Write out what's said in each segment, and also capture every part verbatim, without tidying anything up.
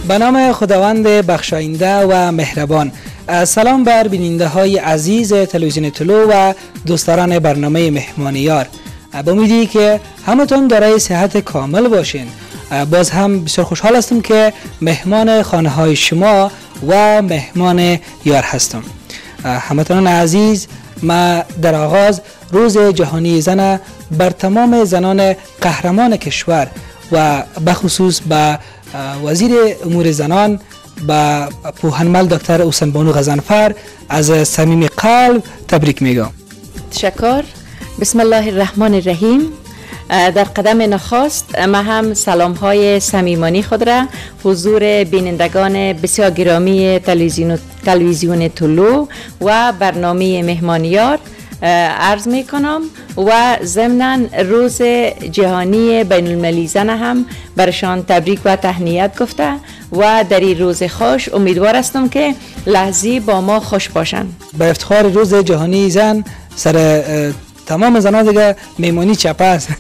به نام خداوند بخشاینده و مهربان. سلام بر بیننده های عزیز تلویزیون طلوع و دوستداران برنامه مهمانیار. با امیدی که همتون دارای صحت کامل باشین. باز هم بسیار خوشحال هستم که مهمان خانه های شما و مهمان یار هستم. همتون عزیز، ما در آغاز روز جهانی زن بر تمام زنان قهرمان کشور و بخصوص به وزیر امور زنان با پوهنمل دکتر حسین بانو غضنفر از صمیم قلب تبریک میگم. تشکر. بسم الله الرحمن الرحیم. در قدم نخست ما هم سلام های صمیمانه خود را حضور بینندگان بسیار گرامی تلویزیون تلویزیون طلوع و برنامه مهمانیار عرض می کنم و ضمناً روز جهانی بین المللی زن هم برشان تبریک و تهنیت گفته و در این روز خوش امیدوار هستم که لحظی با ما خوش باشند. به افتخار روز جهانی زن سر تمام زنان دیگه میمونی چپه است.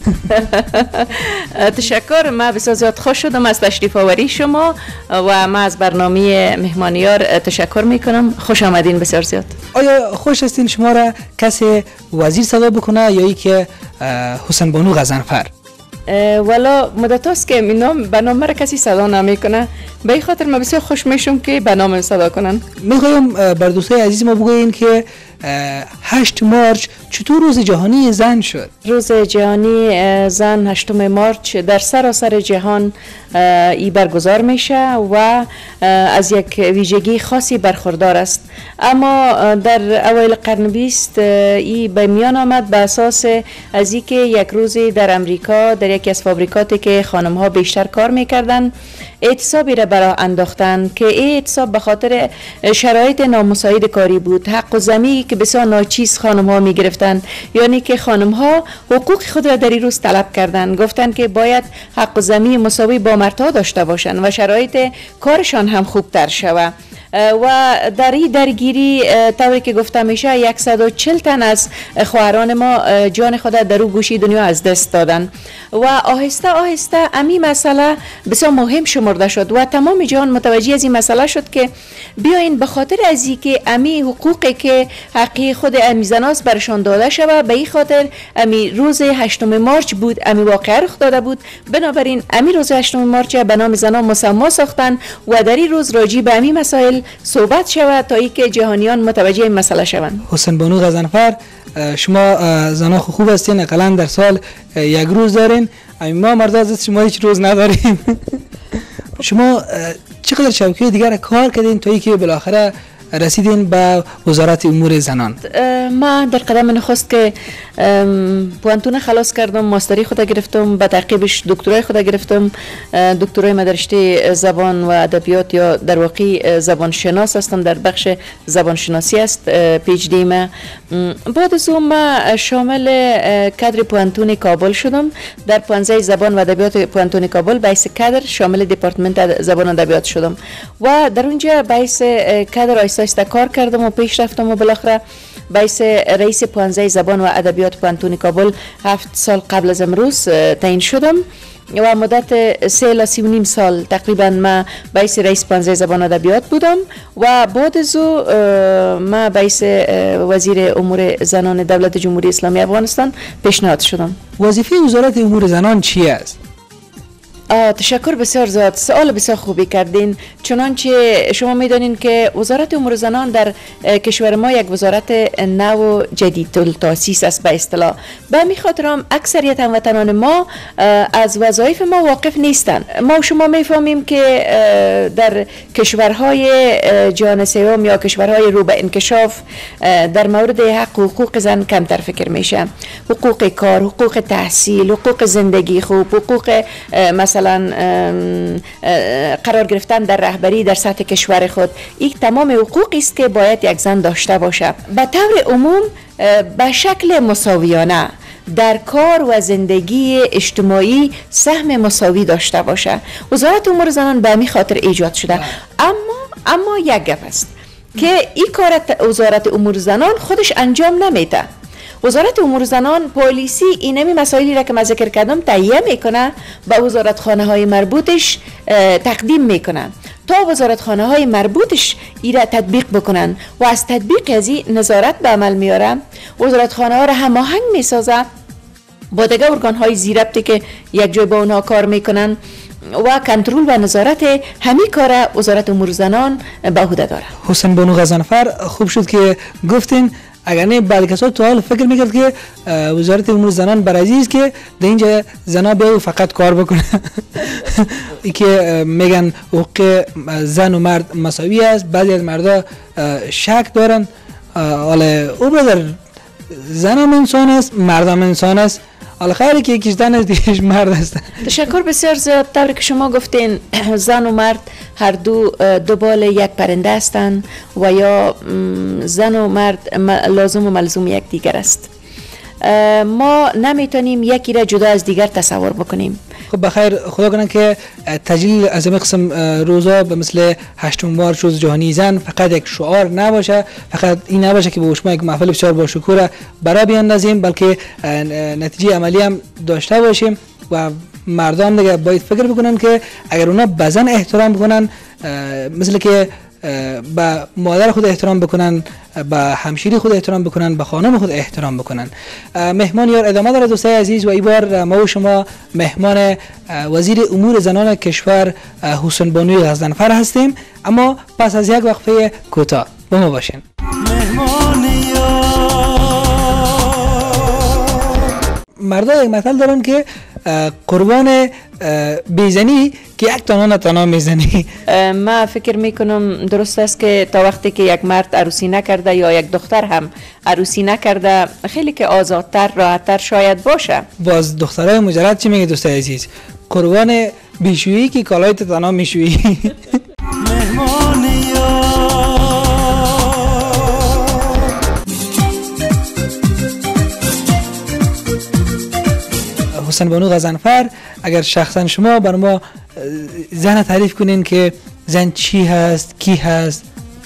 تشکر. ما بسیار زیاد خوش شدم از تشریف آوری شما و ما از برنامه مهمانیار تشکر میکنم. خوش آمدین بسیار زیاد. آیا خوش هستین شما را کسی وزیر صدا بکنه یا ای که حسین بانو غضنفر؟ والا مدت هاست که نام به نام مرا کسی صدا نمیکنه، به این خاطر ما بسیار خوش میشم که به نام صدا کنن. میخوایم بر دوستای عزیز ما بگوییم که هشت مارچ چطور روز جهانی زن شد؟ روز جهانی زن هشتم مارچ در سراسر جهان ای برگزار میشه و از یک ویژگی خاصی برخوردار است، اما در اوایل قرن بیست ای به میان آمد به اساس از اینکه یک روزی در امریکا در یکی از فابریکاتی که خانم ها بیشتر کار میکردن اعتصابی را برای انداختن که این اعتصاب به خاطر شرایط نامساعد کاری بود. حق و زمینی که بسیار ناچیز خانم ها می گرفتن، یعنی که خانم ها حقوق خود را در این روز طلب کردن، گفتن که باید حق و زمین مساوی با مردها داشته باشند و شرایط کارشان هم خوبتر شود. و در این درگیری طوری که گفته میشه صد و چهل تن از خواهران ما جان خود در او گوشی دنیا از دست دادن و آهسته آهسته امی مسئله بسیار مهم شمرده شد و تمام جهان متوجه از این مسئله شد که بیاین به خاطر از اینکه امی حقوقی که حقی خود امی زناست برشان داده شود، به این خاطر امی روز هشتم مارچ بود، امی واقعه رخ داده بود، بنابراین امی روز هشتم مارچ به نام زنان مسما ساختن و در این روز راجع به امی مسائل صحبت شود تا اینکه جهانیان متوجه این مسئله شوند. حسین بانو غضنفر، شما زنان خوب هستین، اقلا در سال یک روز دارین، ما مردا از شما هیچ روز نداریم. شما چقدر شبکه دیگر کار کردین تا اینکه بالاخره رسیدین به وزارت امور زنان؟ ما در قدم نخست که پوانتون خلاص کردم، ماستری خود گرفتم، به تعقیبش دکترای خود گرفتم. دکترای من در رشته زبان و ادبیات یا در واقع زبان شناس هستم، در بخش زبان شناسی است پی اچ دی ما. بعد از اون ما شامل کادر پوانتون کابل شدم، در پانزده زبان و ادبیات پوانتون کابل بیس کادر شامل دپارتمنت زبان و ادبیات شدم و در اونجا بیس کادر آیسته کار کردم و پیش رفتم و بالاخره بیس رئیس پانزده زبان و ادبیات پوانتون کابل هفت سال قبل از امروز تعیین شدم و مدت سه الی سی و نیم سال تقریبا ما بیس رئیس پانزده زبان و ادبیات بودم و بعد از او ما بیس وزیر امور زنان دولت جمهوری اسلامی افغانستان پیشنهاد شدم. وظیفه وزارت امور زنان چی است؟ تشکر بسیار زیاد، سوال بسیار خوبی کردین. چنانچه شما میدانین که وزارت امور زنان در کشور ما یک وزارت نو و جدید تاسیس است به اصطلاح. به همین خاطر هم اکثریت هموطنان ما از وظایف ما واقف نیستند. ما شما میفهمیم که در کشورهای جهان سوم یا کشورهای رو به انکشاف در مورد حق و حقوق زن کمتر فکر میشه. حقوق کار، حقوق تحصیل، حقوق زندگی خوب، حقوق مثلا قرار گرفتن در رهبری در سطح کشور خود، این تمام حقوقی است که باید یک زن داشته باشه. به طور عموم به شکل مساویانه در کار و زندگی اجتماعی سهم مساوی داشته باشه. وزارت امور زنان به همین خاطر ایجاد شده. اما اما یک گپ است که این کار وزارت امور زنان خودش انجام نمیده. وزارت امور زنان پالیسی اینمی مسائلی را که من ذکر کردم تهیه میکنه با وزارتخانه های مربوطش تقدیم میکنه تا وزارتخانه های مربوطش ایره تطبیق بکنن و از تطبیق از این نظارت به عمل میاره. وزارتخانه ها را هماهنگ میسازه با دیگه ارگان های زیربطی که یک جای با اونها کار میکنن و کنترل و نظارت همین کار وزارت امور زنان به عهده داره. حسین بانو غضنفر، خوب شد که گفتین، اگر نه بعد کسا تو حال فکر میکرد که وزارت امور زنان برای است که در اینجا زنا بیا فقط کار بکنه. ای که میگن حقوق زن و مرد مساوی است، بعضی از مردا شک دارن، حالا او برادر زن هم انسان است، مرد هم انسان است، حالا خیلی که یکیش زن است دیگهش مرد است. تشکر بسیار زیاد. طوری که شما گفتین زن و مرد هر دو دنبال یک پرنده هستند و یا زن و مرد لازم و ملزوم یک دیگر است. ما نمیتونیم یکی را جدا از دیگر تصور بکنیم. خب بخیر، خدا کنه که تجلیل از این قسم روزا به مثل هشتم مارچ روز جهانی زن فقط یک شعار نباشه، فقط این نباشه که به شما یک محفل بسیار با شکوه برای بیاندازیم، بلکه نتیجه عملی هم داشته باشیم و مردم دیگه باید فکر بکنن که اگر اونا به زن احترام بکنن، مثل که به مادر خود احترام بکنن، به همشیری خود احترام بکنن، به خانم خود احترام بکنن. مهمان یار ادامه داره دوستای عزیز، و این بار ما و شما مهمان وزیر امور زنان کشور حسین بانوی غضنفر هستیم، اما پس از یک وقفه کوتاه با ما باشین. مردا یک مثل دارن که قربان بیزنی که یک تانا نتانا میزنی. ما فکر میکنم درست است که تا وقتی که یک مرد عروسی نکرده یا یک دختر هم عروسی نکرده خیلی که آزادتر راحتتر شاید باشه. باز دخترای مجرد چی میگه دوستای عزیز؟ قربان بیشویی که کالای تانا میشویی. حسین بانو غضنفر، اگر شخصا شما بر ما زن تعریف کنین که زن چی هست، کی هست؟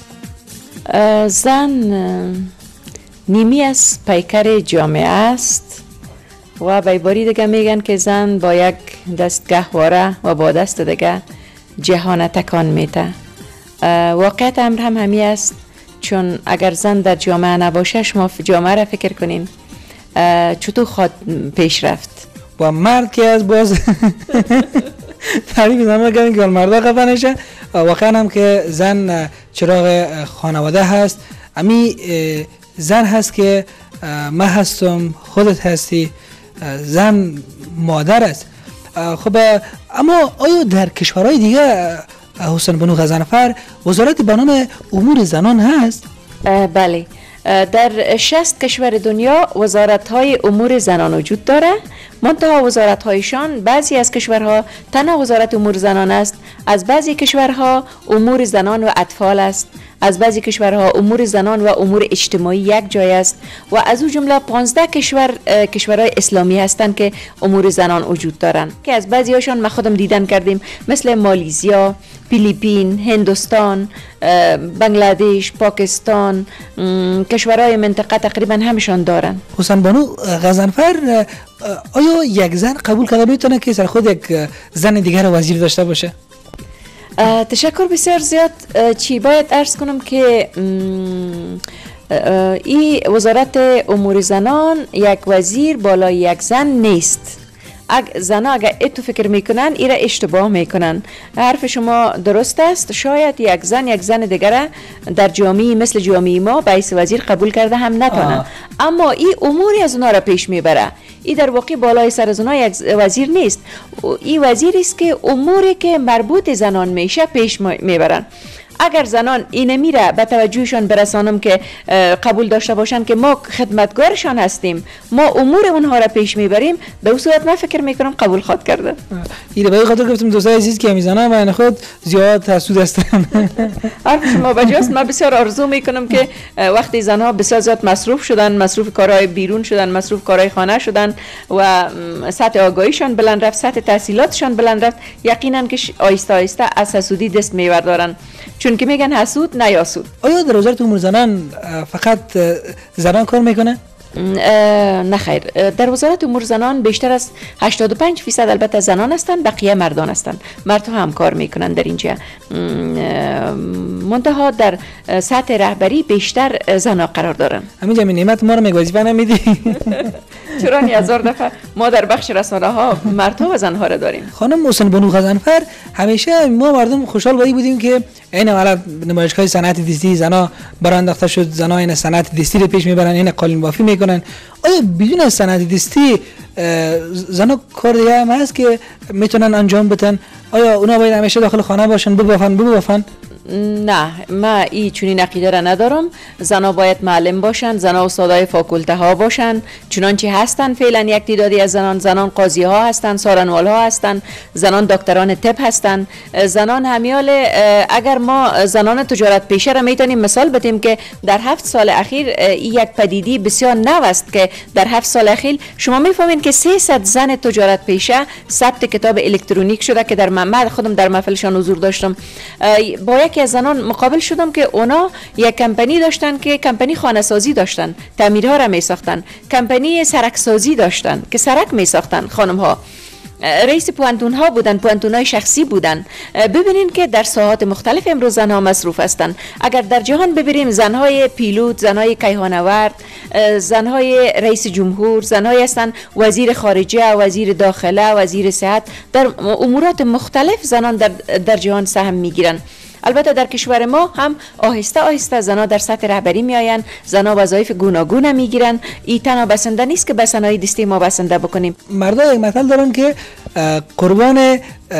زن نیمی از پیکر جامعه است و بیباری دیگه میگن که زن با یک دست گهواره و با دست دیگه جهان تکان میته. واقعیت امر هم همی است، چون اگر زن در جامعه نباشه شما جامعه را فکر کنین چطور خود پیش رفت. و مرد که از باز تعریف زن کردن که مردا خفه نشه، واقعا هم که زن چراغ خانواده هست. امی زن هست که من هستم، خودت هستی، زن مادر است. خب اما آیا در کشورهای دیگه حسین بانو غضنفر وزارت به نام امور زنان هست؟ بله، در شصت کشور دنیا وزارت های امور زنان وجود داره، منتها وزارت هایشان بعضی از کشورها تنها وزارت امور زنان است، از بعضی کشورها امور زنان و اطفال است، از بعضی کشورها امور زنان و امور اجتماعی یک جای است و از او جمله پانزده کشور کشورهای اسلامی هستند که امور زنان وجود دارند که از بعضی هاشان ما خودم دیدن کردیم، مثل مالیزیا، فیلیپین، هندوستان، بنگلادش، پاکستان، کشورهای منطقه تقریبا همشان دارن. حسین بانو غضنفر، آیا یک زن قبول کرده میتونه که سر خود یک زن دیگر وزیر داشته باشه؟ تشکر بسیار زیاد. چی باید عرض کنم که این وزارت امور زنان یک وزیر بالای یک زن نیست. اگر زنها اگر اتو فکر میکنن ایره اشتباه میکنن. حرف شما درست است، شاید یک زن یک زن دیگره در جامعه مثل جامعه ما باعث وزیر قبول کرده هم نتونه، اما این اموری از اونها را پیش میبره. این در واقع بالای سر از اونها یک وزیر نیست، این وزیری است که اموری که مربوط زنان میشه پیش میبرن. اگر زنان این میره به توجهشان برسانم که قبول داشته باشن که ما خدمتگارشان هستیم، ما امور اونها را پیش میبریم، به اون صورت من فکر میکنم قبول خود کرده. ایده به خاطر گفتم دوستای عزیز که میزنم من خود زیاد حسود هستم. حرف شما بجاست. من بسیار آرزو میکنم که وقتی زنها بسیار زیاد مصروف شدن، مصروف کارهای بیرون شدن، مصروف کارهای خانه شدن و سطح آگاهیشان بلند رفت، سطح تحصیلاتشان بلند رفت، یقینا که آیسته آیسته از حسودی دست میبردارن، چون که میگن حسود نه یاسود. آیا در وزارت امور زنان فقط زنان کار میکنه؟ نه خیر، در وزارت امور زنان بیشتر از هشتاد و پنج فیصد البته زنان هستند، بقیه مردان هستند. مردها هم کار میکنند در اینجا، منتها در سطح رهبری بیشتر زنها قرار دارند. همین جمعی نعمت ما رو میگوزیفه نمیدی؟ چرا هزار دفعه ما در بخش رسانه ها مردها و زنها را داریم. خانم محسن بانو غضنفر، همیشه ما مردم خوشحال بایی بودیم که این حالا نمایشگاه صنعت دستی زنا برانداخته شد، زنا این صنعت دستی رو پیش میبرن، این قالین بافی میکنن. آیا بدون از صنعت دستی زنا کار دیگه هم هست که میتونن انجام بدن؟ آیا اونا باید همیشه داخل خانه باشن ببافن ببافن؟ نه، ما این چنین عقیده را ندارم. زنها باید معلم باشند، زنها استادای فاکولته ها باشند، چنانچه هستند فعلا یک تعدادی از زنان. زنان قاضی ها هستند، سارنوال ها هستند، زنان دکتران طب هستند، زنان همیال. اگر ما زنان تجارت پیشه را میتونیم مثال بدیم که در هفت سال اخیر این یک پدیدی بسیار نو است که در هفت سال اخیر شما میفهمین که سیصد زن تجارت پیشه ثبت کتاب الکترونیک شده که در من خودم در محفلشان حضور داشتم. با یکی از زنان مقابل شدم که اونا یک کمپانی داشتن که کمپانی خانه سازی داشتن، تعمیرها را می ساختن، کمپانی سرک سازی داشتن که سرک می ساختن خانم ها، رئیس پوانتون ها بودن، پوانتون های شخصی بودن. ببینین که در ساحات مختلف امروز زنها مصروف هستند. اگر در جهان ببریم زنهای پیلوت، زنهای کیهانورد، زنهای رئیس جمهور، زنهای هستند وزیر خارجه، وزیر داخله، وزیر صحت، در امورات مختلف زنان در, در جهان سهم میگیرن. البته در کشور ما هم آهسته آهسته زنها در سطح رهبری می آیند، زنها وظایف گوناگون می گیرن. این تنها بسنده نیست که بسنهای دستی ما بسنده بکنیم. مردا یک مثل دارن که قربان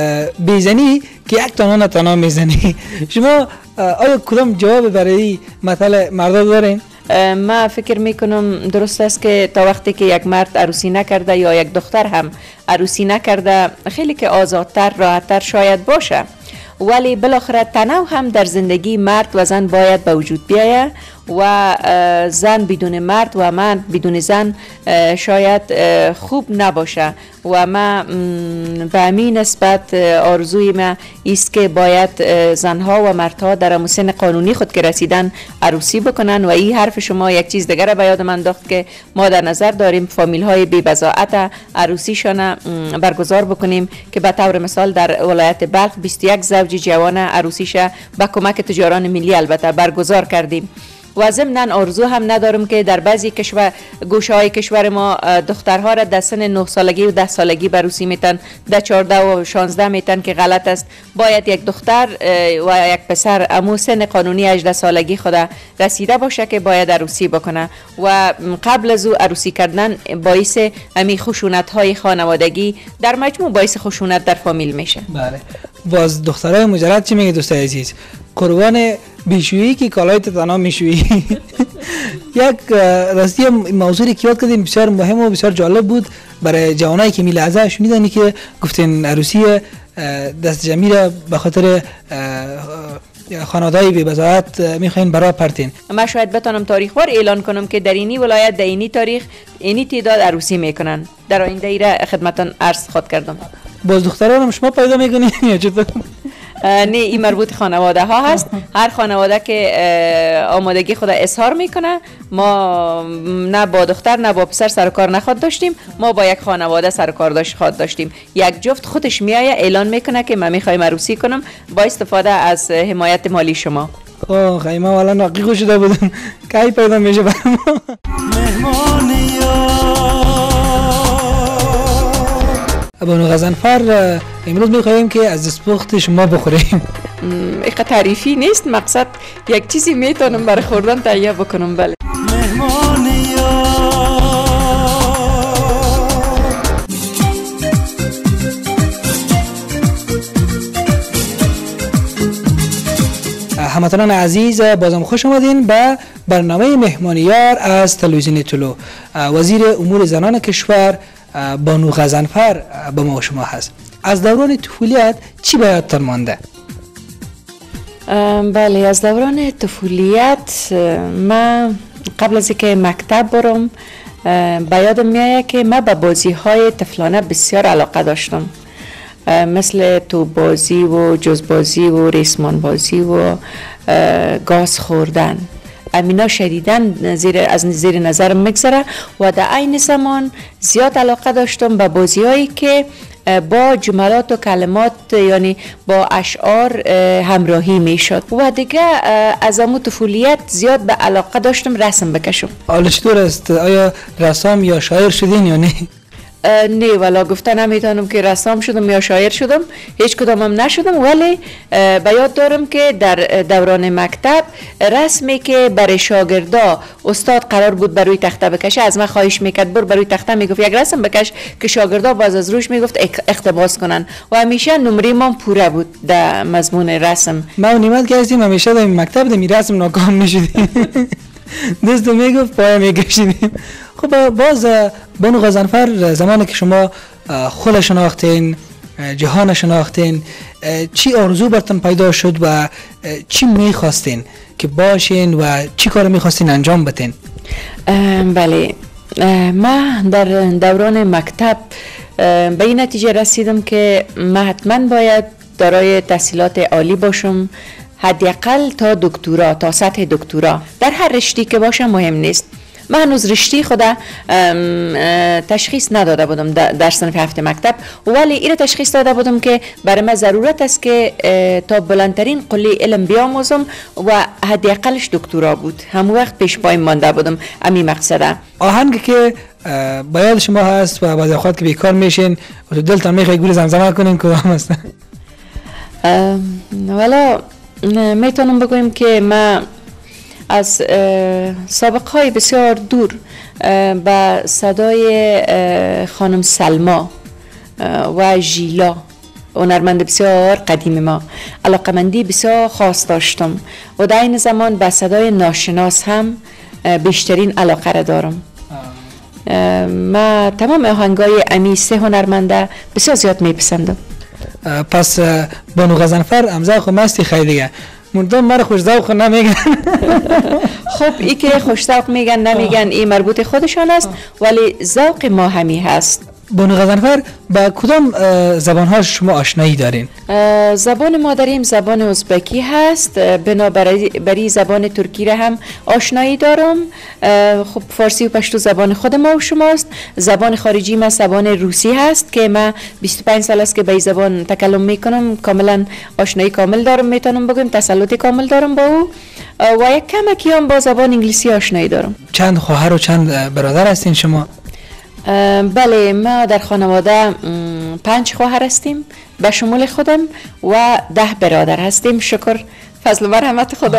بیزنی که یک تنها نتنها میزنی. شما آیا کدام جواب برای مثل مردا دارین؟ ما فکر میکنم درست است که تا وقتی که یک مرد عروسی نکرده یا یک دختر هم عروسی نکرده خیلی که آزادتر، راحتتر شاید باشه، ولی بالاخره تنوع هم در زندگی مرد و زن باید به وجود بیاید و زن بدون مرد و مرد بدون زن شاید خوب نباشه. و ما به همین نسبت آرزوی ما است که باید زنها و مردها در مسن قانونی خود که رسیدن عروسی بکنن. و این حرف شما یک چیز دیگر را به یاد من انداخت که ما در نظر داریم فامیل های بی بضاعت عروسیشان برگزار بکنیم که به طور مثال در ولایت بلخ بیست و یک زوج جوان عروسیش با کمک تجاران ملی البته برگزار کردیم. و ضمناً آرزو هم ندارم که در بعضی کشور گوشه های کشور ما دخترها را در سن نه سالگی و ده سالگی عروسی میتن، در چهارده و شانزده میتن که غلط است. باید یک دختر و یک پسر امو سن قانونی هجده سالگی خود رسیده باشه که باید عروسی بکنه و قبل از او عروسی کردن باعث امی خشونت های خانوادگی در مجموع باعث خشونت در فامیل میشه. بله. باز دخترای مجرد چی میگه دوستای عزیز؟ قربان بیشویی که کالای تنها میشویی. یک راستی موضوعی که یاد کردیم بسیار مهم و بسیار جالب بود برای جوانایی که میلحظه شنیدن که گفتین عروسی دست جمعی را به خاطر خانواده‌های بی بضاعت میخواین برای پرتین. من شاید بتونم تاریخ وار اعلان کنم که در اینی ولایت در اینی تاریخ اینی تعداد عروسی میکنن. در آینده ای را خدمتتون عرض خود کردم. باز دختران شما پیدا میکنین یا چطور؟ نه، این مربوط خانواده ها هست. هر خانواده که آمادگی خود اظهار میکنه، ما نه با دختر نه با پسر سر کار نخواد داشتیم، ما با یک خانواده سر کار داشت خود داشتیم. یک جفت خودش میایه اعلان میکنه که من میخوایم عروسی کنم با استفاده از حمایت مالی شما. اوه خیلی ما والا ناقیق شده بودم کی پیدا میشه برام. بانو غضنفر، امروز میخوایم که از دستپخت شما بخوریم. این تعریفی نیست، مقصد یک چیزی میتونم برای خوردن تهیه بکنم. بله. هموطنان عزیز، بازم خوش آمدین به برنامه مهمانیار از تلویزیون طلوع. وزیر امور زنان کشور بانو غضنفر با ما و شما هست. از دوران طفولیت چی به یادتان مانده؟ بله، از دوران طفولیت من قبل از اینکه مکتب برم به یادم میاد که من به بازی های طفلانه بسیار علاقه داشتم، مثل توپ بازی و جز بازی و ریسمان بازی و گاز خوردن. امینا شدیداً زیر از زیر نظر میگذره و در عین زمان زیاد علاقه داشتم به بازیایی که با جملات و کلمات یعنی با اشعار همراهی میشد و دیگه از امو طفولیت زیاد به علاقه داشتم رسم بکشم. حالا چطور است؟ آیا رسام یا شاعر شدین یا نه؟ نه والا گفتن نمیتونم که رسام شدم یا شاعر شدم، هیچ کدامم نشدم، ولی به یاد دارم که در دوران مکتب رسمی که برای شاگردا استاد قرار بود بروی تخته بکشه از من خواهش میکرد بر بروی تخته میگفت یک رسم بکش که شاگردا باز از روش میگفت اقتباس کنن و همیشه نمره ما پوره بود در مضمون رسم. ما نیمت که هستیم همیشه در مکتب در رسم ناکام میشدیم. دست میگفت پای میکشیدیم. خب باز بانو غضنفر زمانی که شما خود شناختین، جهان شناختین، چی آرزو براتون پیدا شد و چی میخواستین که باشین و چی کار میخواستین انجام بدین؟ بله، ما در دوران مکتب به این نتیجه رسیدم که من حتما باید دارای تحصیلات عالی باشم، حداقل تا دکترا، تا سطح دکترا. در هر رشته که باشم مهم نیست. من هنوز رشته خدا تشخیص نداده بودم در صنف هفت مکتب، ولی این تشخیص داده بودم که برای من ضرورت است که تا بلندترین قله علم بیاموزم و حداقلش دکترا بود. همون وقت پیش پای مانده بودم امی مقصده. آهنگی که باید شما هست و بعضی اوقات که بیکار میشین و تو دلتان میخوای گول زمزمه کنین کدام هستن؟ والا میتونم بگویم که من از سابقه های بسیار دور با صدای خانم سلما و ژیلا هنرمند بسیار قدیم ما علاقمندی بسیار خاص داشتم و در این زمان با صدای ناشناس هم بیشترین علاقه را دارم. ما تمام آهنگای امی سه هنرمنده بسیار زیاد میپسندم. پس بانو غضنفر امزا خو مستی خیلی دیگه مردم مرا خوش ذوق نمیگن. خب ای که خوش ذوق میگن نمیگن این مربوط خودشان است، ولی ذوق ما همی هست. بانو غضنفر با کدام زبان ها شما آشنایی دارین؟ زبان ما داریم زبان ازبکی هست، بنابراین زبان ترکی را هم آشنایی دارم. خب فارسی و پشتو زبان خود ما و شماست. زبان خارجی ما زبان روسی هست که من بیست و پنج سال است که به این زبان تکلم میکنم، کاملا آشنایی کامل دارم، میتونم بگم تسلط کامل دارم با او و یک کمکی هم با زبان انگلیسی آشنایی دارم. چند خواهر و چند برادر هستین شما؟ بله، ما در خانواده پنج خواهر هستیم به شمول خودم و ده برادر هستیم، شکر فضل و مرحمت خدا.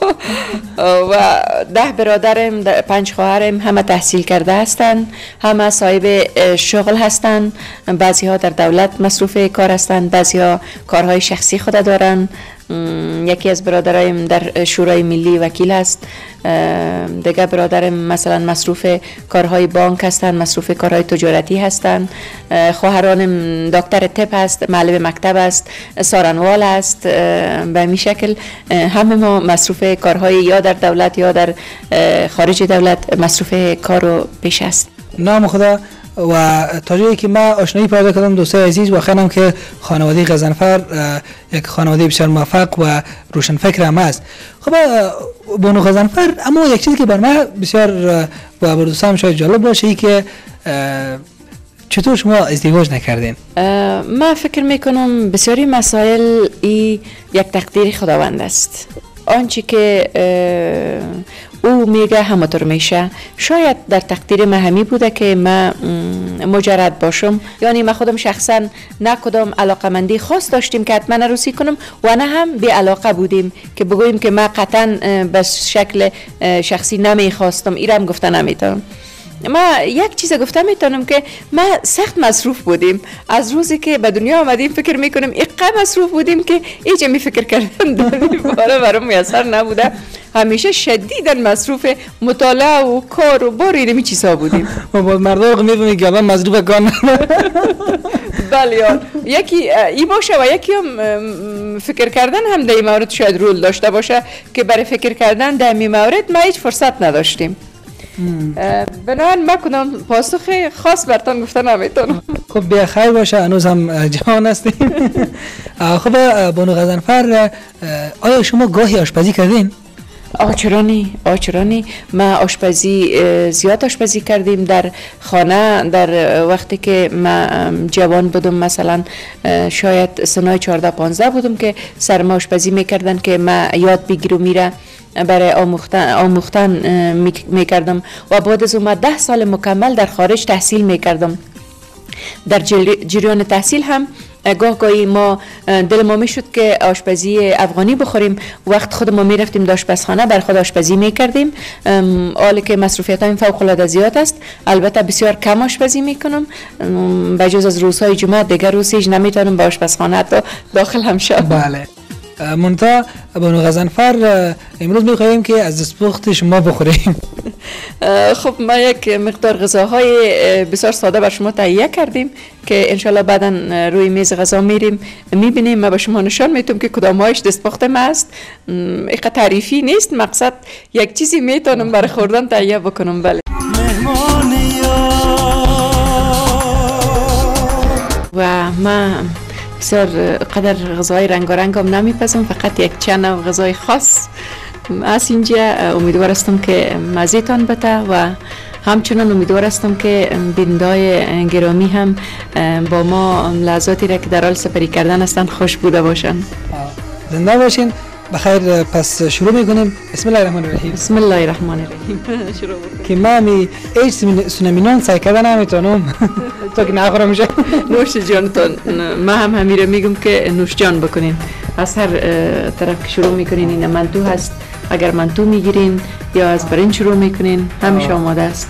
و ده برادرم، پنج خواهرم همه تحصیل کرده هستند، همه صاحب شغل هستند، بعضی ها در دولت مصروف کار هستند، بعضی ها کارهای شخصی خود دارند. یکی از برادرایم در شورای ملی وکیل است، دیگه برادرم مثلا مصروف کارهای بانک هستند، مصروف کارهای تجارتی هستند. خواهرانم دکتر طب است، معلم مکتب است، سارنوال است. به این شکل همه ما مصروف کارهای یا در دولت یا در خارج دولت مصروف کار و پیش است. نام خدا. و تا جایی که من آشنایی پیدا کردم دوستای عزیز، واقعا هم که خانواده غضنفر یک خانواده بسیار موفق و روشنفکر هم است. خب بانو غضنفر، اما یک چیزی که بر من بسیار و بر دوستان شاید جالب باشه ای که چطور شما ازدواج نکردین؟ من فکر میکنم بسیاری مسائل ای یک تقدیر خداوند است. آنچه که او میگه همطور میشه. شاید در تقدیر من همی بوده که من مجرد باشم، یعنی من خودم شخصا نه کدام علاقمندی خاص داشتیم که حتما عروسی کنم و نه هم بی علاقه بودیم که بگوییم که من قطعا به شکل شخصی نمیخواستم. ایرم گفته نمیتونم. ما یک چیز گفتم میتونم که ما سخت مصروف بودیم. از روزی که به دنیا آمدیم فکر میکنم اینقدر مصروف بودیم که ایچه می فکر کردن داره برام میسر نبوده. همیشه شدیداً مصروف مطالعه و کار و بار اینمی چیزها بودیم. و با مردم میفهمی که الان مصروف کار نداره. بله یار، یکی ای باشه و یکی هم فکر کردن هم در این مورد شاید رول داشته باشه که برای فکر کردن در این مورد ما هیچ فرصت نداشتیم. بنابراین ما کنم پاسخ خاص برتان گفتن نمیتونم. خب بیا خیر باشه، هنوز هم جوان هستیم. خب بانو غضنفر، آیا شما گاهی آشپزی کردین؟ آچرانی آچرانی ما آشپزی زیاد آشپزی کردیم در خانه. در وقتی که ما جوان بودم، مثلا شاید سنای چهارده پانزده بودم که سر ما آشپزی میکردن که ما یاد بگیرم میره برای آموختن آموختن میکردم و بعد از اون ده سال مکمل در خارج تحصیل میکردم. در جریان تحصیل هم گاه گاهی ما دل ما میشد که آشپزی افغانی بخوریم. وقت خود ما میرفتیم در آشپزخانه بر خود آشپزی میکردیم. حالی که مصروفیت های فوق العاده زیاد است، البته بسیار کم آشپزی میکنم. بجز از روزهای جمعه دیگر روز هیچ نمیتونم به آشپزخانه تا داخل هم شم. بله. منتها بانو غضنفر امروز میخواهیم که از دستپخت شما بخوریم. خب ما یک مقدار غذاهای بسیار ساده بر شما تهیه کردیم که انشالله بعدا روی میز غذا میریم میبینیم. ما به شما نشان میتونم که کدام هایش دستپخت ما است. اینقدر تعریفی نیست، مقصد یک چیزی میتونم برای خوردن تهیه بکنم. بله. و ما بسیار قدر غذای رنگارنگ هم نمیپزم، فقط یک چند غذای خاص از اینجا. امیدوار هستم که مزیتان بده و همچنان امیدوار هستم که بیننده‌های گرامی هم با ما لحظاتی را که در حال سپری کردن هستن خوش بوده باشن. زنده باشین. بخیر، پس شروع میکنیم. بسم الله الرحمن الرحیم. بسم الله الرحمن الرحیم. شروع بکنیم که من می ایش سونمینان سعی کردن نمیتونم تا که نخورم میشه. نوش جانتون. من هم همیره میگم که نوش جان بکنین. از هر طرف که شروع میکنین این منتو هست. اگر منتو میگیرین یا از برنج شروع میکنین همیشه آماده است.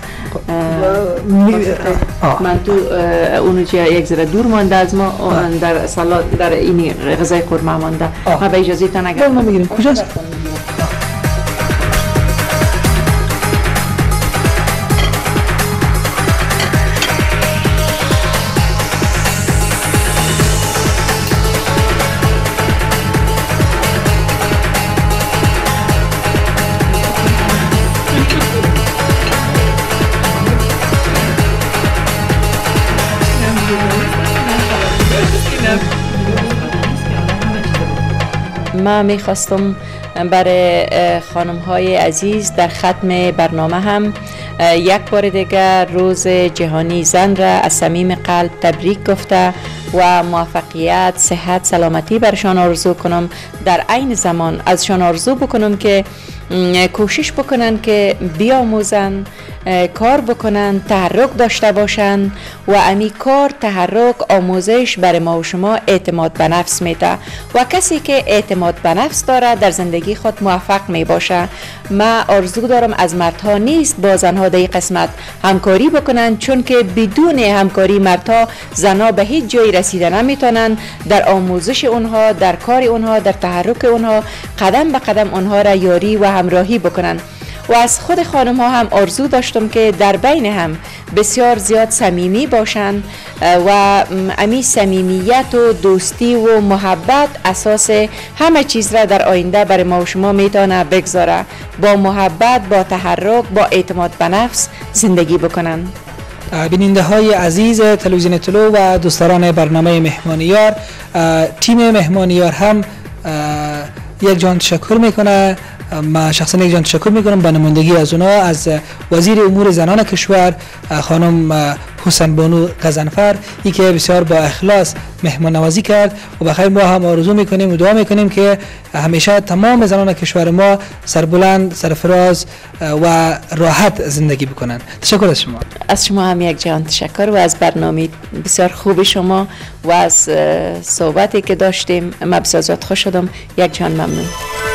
منتو اونو چه یک ذره دور مانده از ما در سالاد در این غذای قورمه مانده. ما به اجازه تان اگر ما بگیریم کجاست؟ ما میخواستم برای خانم های عزیز در ختم برنامه هم یک بار دیگر روز جهانی زن را از صمیم قلب تبریک گفته و موفقیت، صحت، سلامتی برشان آرزو کنم. در عین زمان ازشان آرزو بکنم که کوشش بکنن که بیاموزن، کار بکنن، تحرک داشته باشن و امی کار، تحرک، آموزش برای ما و شما اعتماد به نفس میده و کسی که اعتماد به نفس داره در زندگی خود موفق می باشه. ما آرزو دارم از مردها نیست با زنها در این قسمت همکاری بکنن، چون که بدون همکاری مردها زنها به هیچ جایی رسیده نمیتونن. در آموزش اونها، در کار اونها، در تحرک اونها قدم به قدم اونها را یاری و همراهی بکنن. و از خود خانم ها هم آرزو داشتم که در بین هم بسیار زیاد صمیمی باشن و امی صمیمیت و دوستی و محبت اساس همه چیز را در آینده برای ما و شما میتونه بگذاره. با محبت، با تحرک، با اعتماد به نفس زندگی بکنن. بیننده های عزیز تلویزیون طلوع و دوستداران برنامه مهمانیار، تیم مهمانیار هم یک جان تشکر میکنه. ما شخصا یک جان تشکر میکنم به نمایندگی از اونا، از وزیر امور زنان کشور خانم حسن بانو غضنفر، ای که بسیار با اخلاص مهمان نوازی کرد. و بخیر ما هم آرزو میکنیم و دعا میکنیم که همیشه تمام زنان کشور ما سربلند، سرفراز و راحت زندگی بکنن. تشکر از شما. از شما هم یک جان تشکر و از برنامه بسیار خوب شما و از صحبتی که داشتیم. من بسیار زیاد خوش شدم. یک جان ممنون.